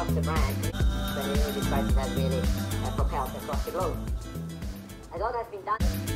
across the brand, then this crisis has really propelled across the globe. As long as it's been done.